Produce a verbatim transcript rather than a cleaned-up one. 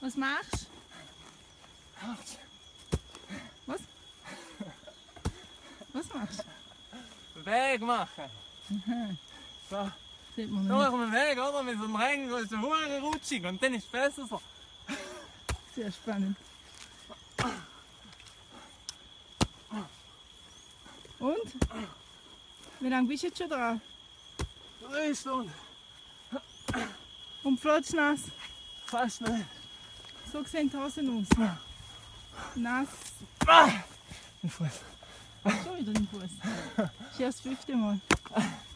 Was machst du? Was? Was machst du? Weg machen. Aha. So. Sieht man Nur nicht. auf dem Weg, oder? Mit so einem Regen ist es hure rutschig und dann ist es besser so. Sehr spannend. Und? Wie lange bist du jetzt schon drauf? Drei Stunden. Und flotschnass? Fast nicht. So sehen die Hosen aus. Nass. Mein Fuß. Schon wieder den Fuß. Das ist ja das fünfte Mal.